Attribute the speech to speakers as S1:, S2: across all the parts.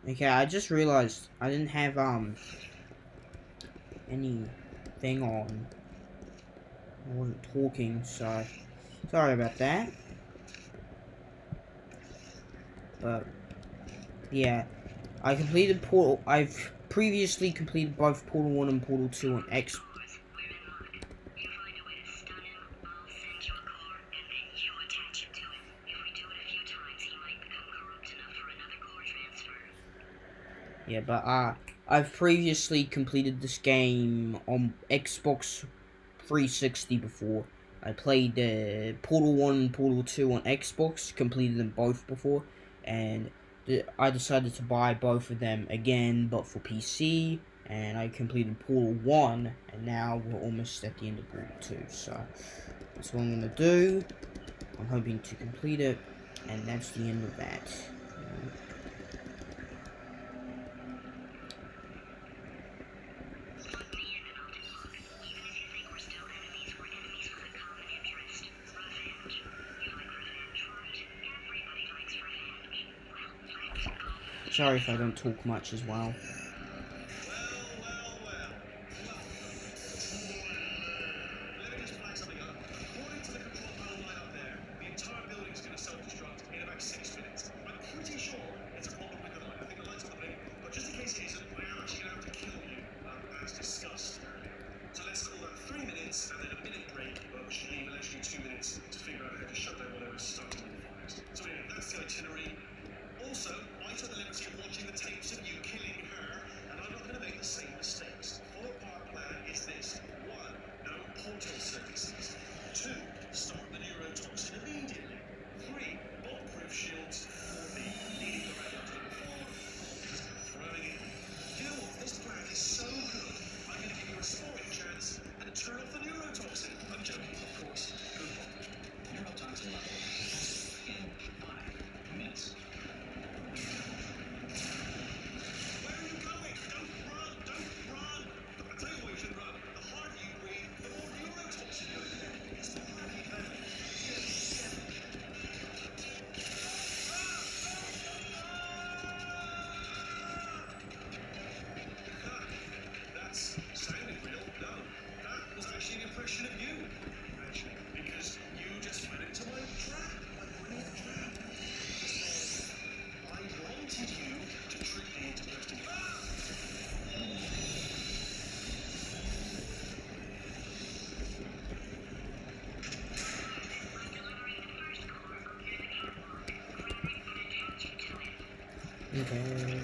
S1: Okay, I just realized I didn't have anything on. I wasn't talking, so sorry about that. But yeah, I've previously completed both Portal 1 and Portal 2 on X. Yeah, but I've previously completed this game on Xbox 360 before. I played Portal 1 and Portal 2 on Xbox, completed them both before, and I decided to buy both of them again, but for PC, and I completed Portal 1, and now we're almost at the end of Portal 2, so that's what I'm going to do. I'm hoping to complete it, and that's the end of that. Sorry if I don't talk much as well. Okay.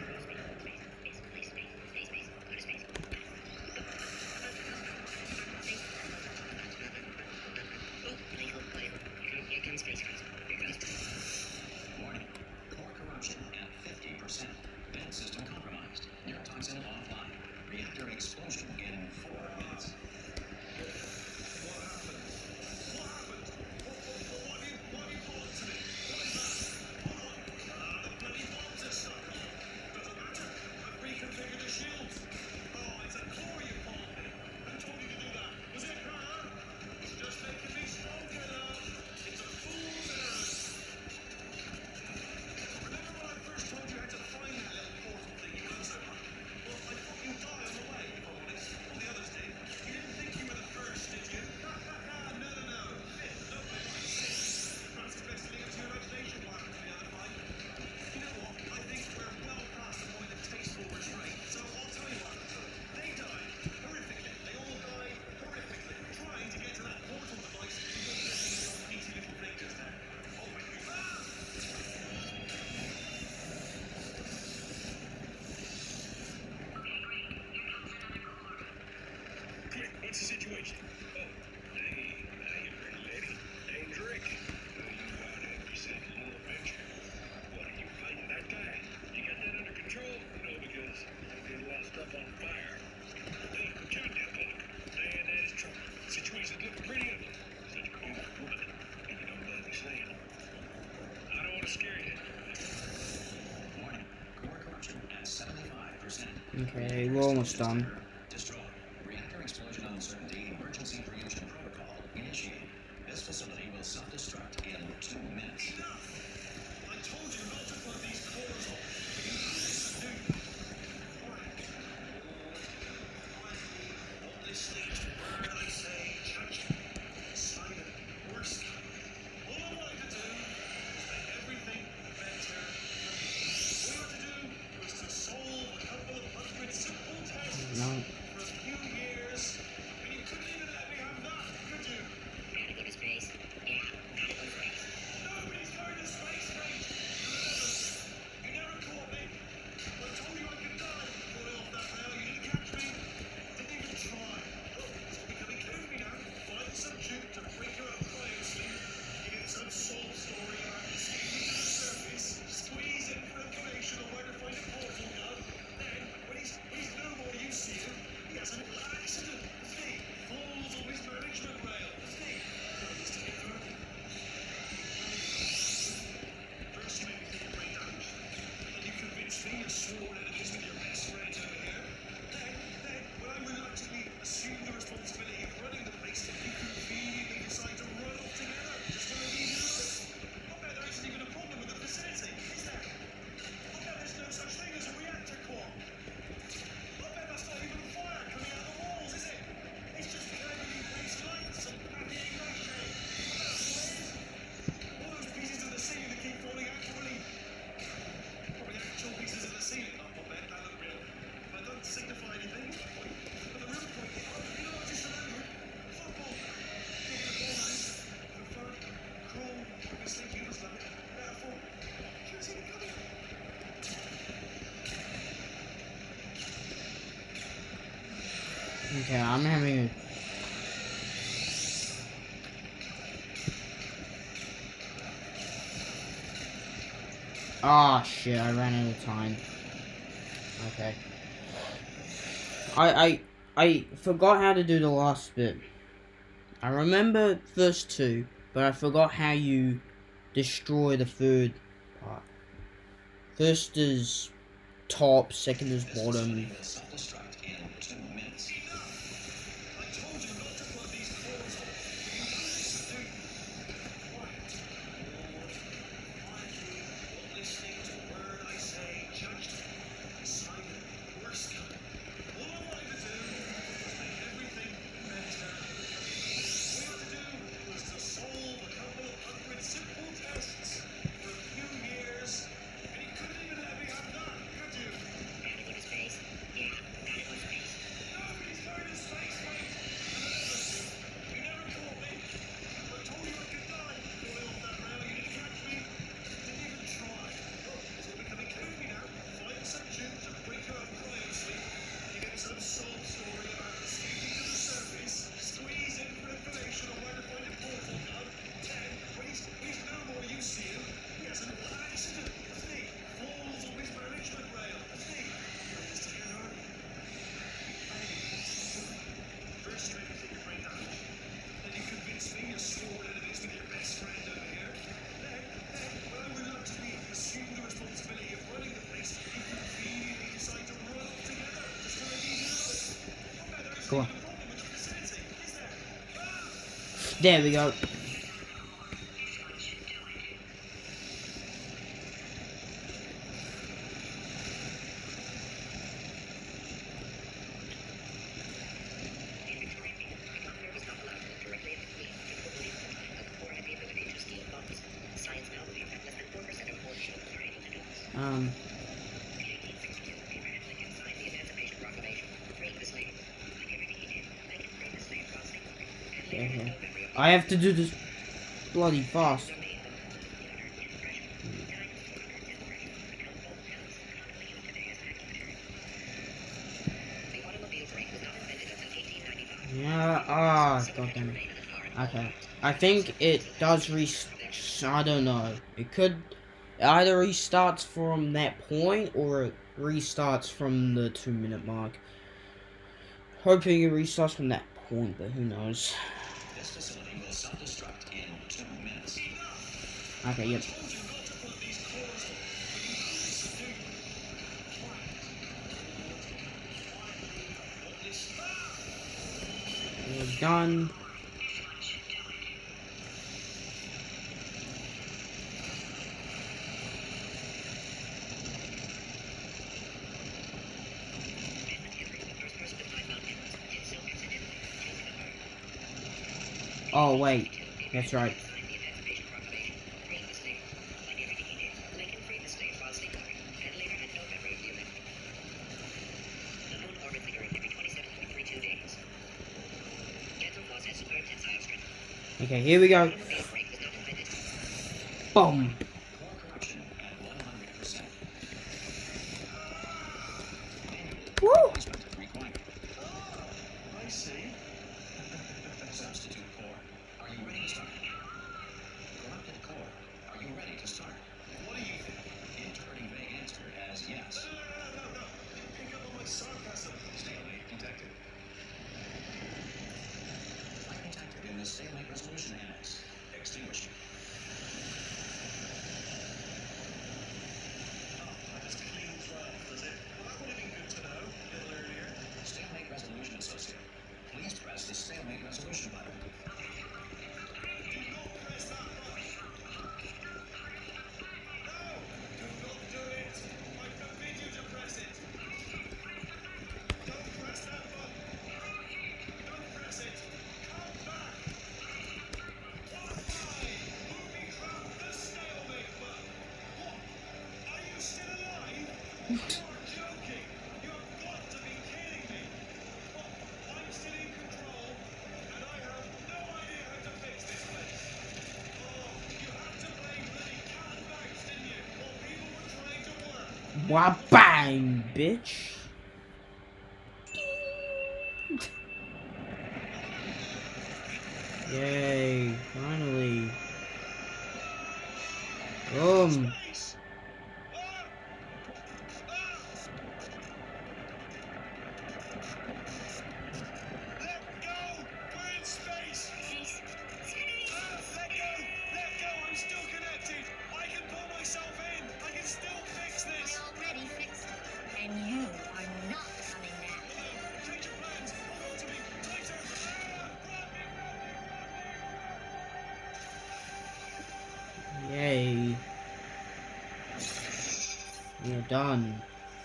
S2: Warning. Core corruption at 50%. Vent system compromised. Neurotoxin offline. Reactor explosion in 4 minutes.
S3: What's the situation? Oh, hey, how you pretty lady? Name's Rick. You out after some little adventure. What, are you fighting that guy? You got that under control? No, because there's a lot of stuff on fire. Hey, put your damn clock. Man, that is trouble. Situation's looking pretty ugly. Such a cool woman. And you don't mind me saying. I don't want to scare you.
S2: Warning. Core corruption at 75%.
S1: Okay, we're almost done.
S2: Destroy. Reactor explosion uncertainty. Emergency preemption protocol initiated. This facility will self-destruct in 2 minutes.
S3: I told you not to put these cores on.
S1: Okay, I'm having a... Ah, shit, I ran out of time. Okay. I forgot how to do the last bit. I remember first two, but I forgot how you destroy the third part. First is top, second is
S2: This
S1: bottom.
S2: facility will self-destruct in 2 minutes.
S3: I told you not to put these clothes on. You know this too. Quiet. Quietly, not listening to a word I say. Judged. Silent. Worst kind. All I wanted to do was make everything better. All I had to do was to solve a couple of hundred simple tests for a few years, and you couldn't even let me have that, could you? Nobody's going to space, mate. You never caught me. I told you I could die. Going off that rail, you didn't catch me. Didn't even try. Look, it's all becoming clear to me now. Find some tube to break her up cryo sleep. You get some sob story about escaping to the surface. Squeeze in for information on where to find a portal gun. 10. Wait no more you see him. He has an accident, doesn't he? Falls off his management rail, doesn't he? Goes to get hurt. First trick to your brain damage. Then you convince me you're sworn enemies with your best friend over here. Then, when I reluctantly assume the responsibility of running the place, you conveniently decide to run off together. Just for an easy look. Well, there isn't
S1: Go on.
S3: even a problem with your vicinity, is there?
S1: There we go. Okay. I have to do this bloody fast. Yeah, goddamn it. Okay. I think it does I don't know. It could either restarts from that point or it restarts from the 2-minute mark. Hoping it restarts from that point, but who knows.
S2: This facility will self-destruct in 2 minutes.
S1: Okay, yep. We're done. Oh wait, that's right. Okay, here we go. Boom.
S2: Core corruption at 100%.
S1: Woo!
S2: Replacement required.
S3: I see.
S2: Substitute core. Are you ready to start? Corrupted core. Are you ready to start?
S3: What do you think?
S2: Interpreting vague answer as yes.
S3: No. Pick up on my sarcasm.
S2: Stalemate detected. Fire detected in the stalemate resolution annex. Extinguished.
S3: That just cleans right off, does it? Well, that would have been good to know a little earlier.
S2: Stalemate resolution associate. Please press the stalemate resolution button.
S3: Do not press that button. No! Do not do it! I forbid you to press it! Don't press that button! Don't press it! Come back! Why? Moving from the stalemate button! What? Are you still alive? You are joking! You have got to be kidding me! What? I'm still in control, and I have no idea how to fix this place! Oh, you had to play bloody cat and mouse, didn't you? While people were trying to work!
S1: Wah bang, bitch. Yay, finally. Boom.
S3: Space! Let go! We're in space! Let go! Let go! I'm still connected! I can pull myself in! I can still fix this!
S4: I already fixed it, and you are not coming back.
S3: Change your plans! Hold on to me! Tighter!
S1: Yay. We're done.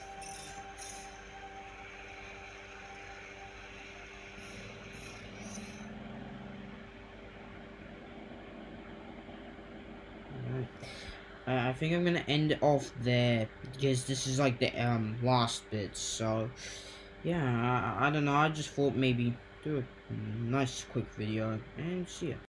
S1: Alright. I think I'm gonna end it off there because this is like the last bit. So yeah, I don't know. I just thought maybe do a nice quick video and see ya.